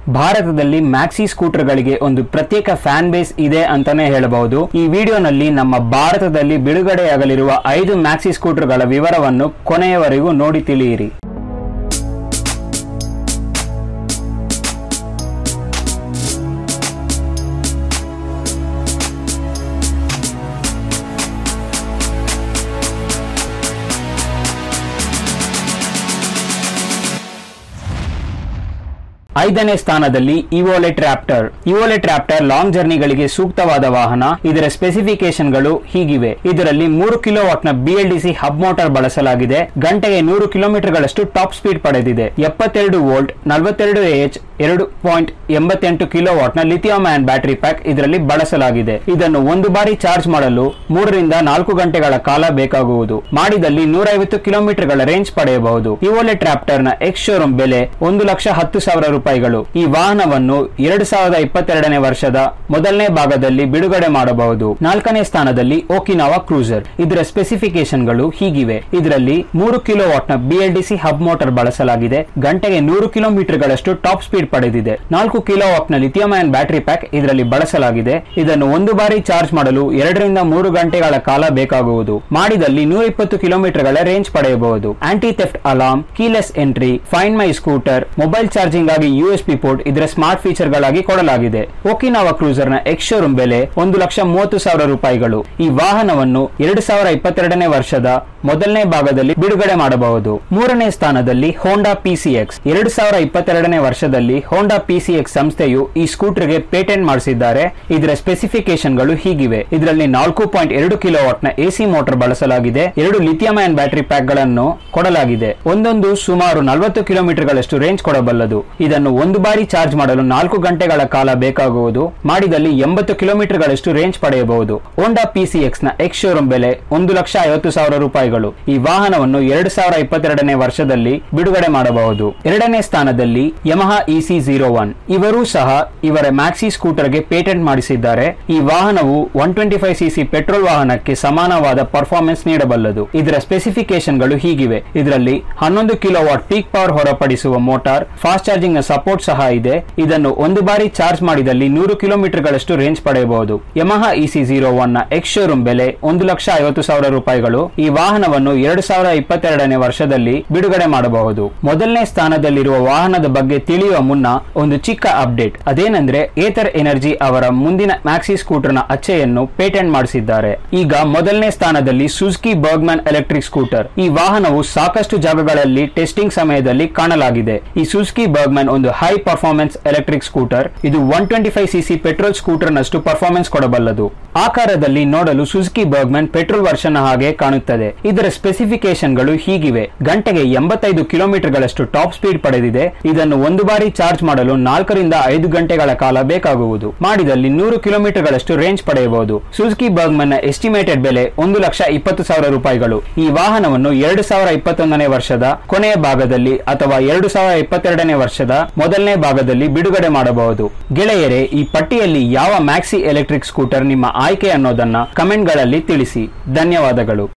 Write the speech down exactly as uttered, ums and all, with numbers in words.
ಭಾರತದಲ್ಲಿ ಮ್ಯಾಕ್ಸಿ ಸ್ಕೂಟರ್ಗಳಿಗೆ ಒಂದು ಪ್ರತ್ಯೇಕ ಫ್ಯಾನ್ ಬೇಸ್ ಇದೆ ಅಂತಾನೆ ಹೇಳಬಹುದು. ಈ ವಿಡಿಯೋನಲ್ಲಿ ನಮ್ಮ ಭಾರತದಲ್ಲಿ ಬಿಡುಗಡೆಯಾಗಲಿರುವ ಐದು ಮ್ಯಾಕ್ಸಿ ಸ್ಕೂಟರ್ಗಳ ವಿವರವನ್ನು ಕೊನೆಯವರೆಗೂ ನೋಡಿ ತಿಳಿಯಿರಿ. ಐದನೇ ಸ್ಥಾನದಲ್ಲಿ ಇವೋಲೆಟ್ ರಾಪ್ಟರ್. ಇವೋಲೆಟ್ ರಾಪ್ಟರ್ ಲಾಂಗ್ ಜರ್ನಿಗಳಿಗೆ ಸೂಕ್ತವಾದ ವಾಹನ. ಇದರ ಸ್ಪೆಸಿಫಿಕೇಶನ್ ಗಳು ಹೀಗಿವೆ. ಇದರಲ್ಲಿ ಮೂರು ಕಿಲೋ ವಾಟ್ ನ ಬಿಎಲ್ಡಿಸಿ ಹಬ್ ಮೋಟಾರ್ ಬಳಸಲಾಗಿದೆ. ಗಂಟೆಗೆ ನೂರು ಕಿಲೋಮೀಟರ್ ಗಳಷ್ಟು ಟಾಪ್ ಸ್ಪೀಡ್ ಪಡೆದಿದೆ. ಎಪ್ಪತ್ತೆರಡು ವೋಲ್ಟ್ ನಲವತ್ತೆರಡು ಎಚ್ ಎರಡು ಪಾಯಿಂಟ್ ಎಂಬತ್ತೆಂಟು ಕಿಲೋ ವಾಟ್ ನ ಲಿಥಿಯಂ ಅಯಾನ್ ಬ್ಯಾಟರಿ ಪ್ಯಾಕ್ ಇದರಲ್ಲಿ ಬಳಸಲಾಗಿದೆ. ಇದನ್ನು ಒಂದು ಬಾರಿ ಚಾರ್ಜ್ ಮಾಡಲು ಮೂರರಿಂದ ನಾಲ್ಕು ಗಂಟೆಗಳ ಕಾಲ ಬೇಕಾಗುವುದು. ಮಾಡಿದಲ್ಲಿ ನೂರೈವತ್ತು ಕಿಲೋಮೀಟರ್ ಗಳ ರೇಂಜ್ ಪಡೆಯಬಹುದು. ಇವೋಲೆಟ್ ರಾಪ್ಟರ್ ನ ಎಕ್ಸ್ ಶೋರೂಮ್ ಬೆಲೆ ಒಂದು ಲಕ್ಷ ಹತ್ತು ಸಾವಿರ ರೂಪಾಯಿಗಳು. ಈ ವಾಹನವನ್ನು ಎರಡು ಸಾವಿರದ ಇಪ್ಪತ್ತೆರಡನೇ ವರ್ಷದ ಮೊದಲನೇ ಭಾಗದಲ್ಲಿ ಬಿಡುಗಡೆ ಮಾಡಬಹುದು. ನಾಲ್ಕನೇ ಸ್ಥಾನದಲ್ಲಿ ಓಕಿನಾವಾ ಕ್ರೂಸರ್. ಇದರ ಸ್ಪೆಸಿಫಿಕೇಶನ್ ಗಳು ಹೀಗಿವೆ. ಇದರಲ್ಲಿ ಮೂರು ಕಿಲೋ ವಾಟ್ ನ ಬಿಎಲ್ಡಿಸಿ ಹಬ್ ಮೋಟಾರ್ ಬಳಸಲಾಗಿದೆ. ಗಂಟೆಗೆ ನೂರು ಕಿಲೋಮೀಟರ್ ಗಳಷ್ಟು ಟಾಪ್ ಸ್ಪೀಡ್ ಪಡೆದಿದೆ. ನಾಲ್ಕು ಕಿಲೋ ವಾಟ್ ನ ಲಿಥಿಯಂ ಅಯಾನ್ ಬ್ಯಾಟರಿ ಪ್ಯಾಕ್ ಇದರಲ್ಲಿ ಬಳಸಲಾಗಿದೆ. ಇದನ್ನು ಒಂದು ಬಾರಿ ಚಾರ್ಜ್ ಮಾಡಲು ಎರಡರಿಂದ ಮೂರು ಗಂಟೆಗಳ ಕಾಲ ಬೇಕಾಗುವುದು. ಮಾಡಿದಲ್ಲಿ ನೂರ ಇಪ್ಪತ್ತು ಕಿಲೋಮೀಟರ್ ಗಳ ರೇಂಜ್ ಪಡೆಯಬಹುದು. Anti theft alarm, keyless entry, find my scooter, mobile charging ಆಗಿ ಯುಎಸ್ಬಿ ಪೋರ್ಟ್ ಇದರ ಸ್ಮಾರ್ಟ್ ಫೀಚರ್ ಗಳಾಗಿ ಕೊಡಲಾಗಿದೆ. ಓಕಿನಾವಾ ಕ್ರೂಸರ್ ನ ಎಕ್ಸ್ ಶೋರೂಮ್ ಬೆಲೆ ಒಂದು ಲಕ್ಷ ಮೂವತ್ತು ಸಾವಿರ ರೂಪಾಯಿಗಳು. ಈ ವಾಹನವನ್ನು ಎರಡು ಸಾವಿರ ಇಪ್ಪತ್ತೆರಡನೇ ವರ್ಷದ ಮೊದಲನೇ ಭಾಗದಲ್ಲಿ ಬಿಡುಗಡೆ ಮಾಡಬಹುದು. ಮೂರನೇ ಸ್ಥಾನದಲ್ಲಿ ಹೋಂಡಾ ಪಿಸಿಎಕ್ಸ್. ಎರಡು ಸಾವಿರ ಇಪ್ಪತ್ತೆರಡನೇ ವರ್ಷದಲ್ಲಿ ಹೋಂಡಾ ಪಿಸಿಎಕ್ಸ್ ಸಂಸ್ಥೆಯು ಈ ಸ್ಕೂಟರ್ಗೆ ಪೇಟೆಂಟ್ ಮಾಡಿಸಿದ್ದಾರೆ. ಇದರ ಸ್ಪೆಸಿಫಿಕೇಶನ್ ಗಳು ಹೀಗಿವೆ. ಇದರಲ್ಲಿ ನಾಲ್ಕು ಪಾಯಿಂಟ್ ಎರಡು ಕಿಲೋ ವಾಟ್ ನ ಎಸಿ ಮೋಟಾರ್ ಬಳಸಲಾಗಿದೆ. ಎರಡು ಲಿಥಿಯಂ ಅಯಾನ್ ಬ್ಯಾಟರಿ ಪ್ಯಾಕ್ ಗಳನ್ನು ಕೊಡಲಾಗಿದೆ. ಒಂದೊಂದು ಸುಮಾರು ನಲವತ್ತು ಕಿಲೋಮೀಟರ್ ಗಳಷ್ಟು ರೇಂಜ್ ಕೊಡಬಲ್ಲದು. ಇದನ್ನು ಒಂದು ಬಾರಿ ಚಾರ್ಜ್ ಮಾಡಲು ನಾಲ್ಕು ಗಂಟೆಗಳ ಕಾಲ ಬೇಕಾಗುವುದು. ಮಾಡಿದಲ್ಲಿ ಎಂಬತ್ತು ಕಿಲೋಮೀಟರ್ ಗಳಷ್ಟು ರೇಂಜ್ ಪಡೆಯಬಹುದು. ಹೋಂಡಾ ಪಿಸಿಎಕ್ಸ್ ನ ಎಕ್ಸ್ ಶೋರೂಮ್ ಬೆಲೆ ಒಂದು ಲಕ್ಷ ಐವತ್ತು ಸಾವಿರ ರೂಪಾಯಿಗಳು. ಈ ವಾಹನವನ್ನು ಎರಡು ಸಾವಿರ ಇಪ್ಪತ್ತೆರಡನೇ ವರ್ಷದಲ್ಲಿ ಬಿಡುಗಡೆ ಮಾಡಬಹುದು. ಎರಡನೇ ಸ್ಥಾನದಲ್ಲಿ ಯಮಹಾ ಇಸಿ ಜೀರೋ ಒನ್. ಇವರು ಸಹ ಇವರ ಮ್ಯಾಕ್ಸಿ ಸ್ಕೂಟರ್ಗೆ ಪೇಟೆಂಟ್ ಮಾಡಿಸಿದ್ದಾರೆ. ಈ ವಾಹನವು one twenty five CC petrol ವಾಹನಕ್ಕೆ ಸಮಾನವಾದ ಪರ್ಫಾರ್ಮೆನ್ಸ್ ನೀಡಬಲ್ಲದು. ಇದರ ಸ್ಪೆಸಿಫಿಕೇಶನ್ ಗಳು ಹೀಗಿವೆ. ಇದರಲ್ಲಿ ಹನ್ನೊಂದು ಕಿಲೋ ವಾಟ್ ಪೀಕ್ ಪವರ್ ಹೊರಪಡಿಸುವ ಮೋಟಾರ್, ಫಾಸ್ಟ್ ಚಾರ್ಜಿಂಗ್ ನ ಸಪೋರ್ಟ್ ಸಹ ಇದೆ. ಇದನ್ನು ಒಂದು ಬಾರಿ ಚಾರ್ಜ್ ಮಾಡಿದಲ್ಲಿ ನೂರು ಕಿಲೋಮೀಟರ್ ಗಳಷ್ಟು ರೇಂಜ್ ಪಡೆಯಬಹುದು. ಯಮಹಾ ಇಸಿ ಜೀರೋ ಒನ್ ನ ಎಕ್ಸ್ ಶೋರೂಮ್ ಬೆಲೆ ಒಂದು ಲಕ್ಷ ಐವತ್ತು ಸಾವಿರ ರೂಪಾಯಿಗಳು. ಈ ವಾಹನವನ್ನು ಎರಡು ಸಾವಿರದ ಇಪ್ಪತ್ತೆರಡನೇ ವರ್ಷದಲ್ಲಿ ಬಿಡುಗಡೆ ಮಾಡಬಹುದು. ಮೊದಲನೇ ಸ್ಥಾನದಲ್ಲಿರುವ ವಾಹನದ ಬಗ್ಗೆ ತಿಳಿಯುವ ಮುನ್ನ ಒಂದು ಚಿಕ್ಕ ಅಪ್ಡೇಟ್. ಅದೇನೆಂದ್ರೆ ಏತರ್ ಎನರ್ಜಿ ಅವರ ಮುಂದಿನ ಮ್ಯಾಕ್ಸಿ ಸ್ಕೂಟರ್ ನ ಅಚ್ಚೆಯನ್ನು ಪೇಟೆಂಟ್ ಮಾಡಿಸಿದ್ದಾರೆ. ಈಗ ಮೊದಲನೇ ಸ್ಥಾನದಲ್ಲಿ ಸುಜುಕಿ ಬರ್ಗ್ಮನ್ ಎಲೆಕ್ಟ್ರಿಕ್ ಸ್ಕೂಟರ್. ಈ ವಾಹನವು ಸಾಕಷ್ಟು ಜಾಗಗಳಲ್ಲಿ ಟೆಸ್ಟಿಂಗ್ ಸಮಯದಲ್ಲಿ ಕಾಣಲಾಗಿದೆ. ಈ ಸುಜುಕಿ ಬರ್ಗ್ಮನ್ ಒಂದು ಹೈ ಪರ್ಫಾರ್ಮೆನ್ಸ್ ಎಲೆಕ್ಟ್ರಿಕ್ ಸ್ಕೂಟರ್. ಇದು one twenty five CC petrol scooter ನಷ್ಟು ಪರ್ಫಾರ್ಮೆನ್ಸ್ ಕೊಡಬಲ್ಲದು. ಆಕಾರದಲ್ಲಿ ನೋಡಲು ಸುಜುಕಿ ಬರ್ಗ್ಮನ್ ಪೆಟ್ರೋಲ್ ವರ್ಷನ್ ಹಾಗೆ ಕಾಣುತ್ತದೆ. ಇದರ ಸ್ಪೆಸಿಫಿಕೇಶನ್ ಗಳು ಹೀಗಿವೆ. ಗಂಟೆಗೆ ಎಂಬತ್ತೈದು ಕಿಲೋಮೀಟರ್ ಗಳಷ್ಟು ಟಾಪ್ ಸ್ಪೀಡ್ ಪಡೆದಿದೆ. ಇದನ್ನು ಒಂದು ಬಾರಿ ಚಾರ್ಜ್ ಮಾಡಲು ನಾಲ್ಕರಿಂದ ಐದು ಗಂಟೆಗಳ ಕಾಲ ಬೇಕಾಗುವುದು. ಮಾಡಿದಲ್ಲಿ ನೂರು ಕಿಲೋಮೀಟರ್ ಗಳಷ್ಟು ರೇಂಜ್ ಪಡೆಯಬಹುದು. ಸುಜುಕಿ ಬರ್ಗ್ಮನ್ ನ ಎಸ್ಟಿಮೇಟೆಡ್ ಬೆಲೆ ಒಂದು ಲಕ್ಷ ಇಪ್ಪತ್ತು ಸಾವಿರ ರೂಪಾಯಿಗಳು. ಈ ವಾಹನವನ್ನು ಎರಡು ಸಾವಿರ ಇಪ್ಪತ್ತೊಂದನೇ ವರ್ಷದ ಕೊನೆಯ ಭಾಗದಲ್ಲಿ ಅಥವಾ ಎರಡು ಸಾವಿರ ಇಪ್ಪತ್ತೆರಡನೇ ವರ್ಷದ ಮೊದಲನೇ ಭಾಗದಲ್ಲಿ ಬಿಡುಗಡೆ ಮಾಡಬಹುದು. ಗೆಳೆಯರೇ, ಈ ಪಟ್ಟಿಯಲ್ಲಿ ಯಾವ ಮ್ಯಾಕ್ಸಿ ಎಲೆಕ್ಟ್ರಿಕ್ ಸ್ಕೂಟರ್ ನಿಮ್ಮ ಆಯ್ಕೆ ಅನ್ನೋದನ್ನ ಕಮೆಂಟ್ ಗಳಲ್ಲಿ ತಿಳಿಸಿ. ಧನ್ಯವಾದಗಳು.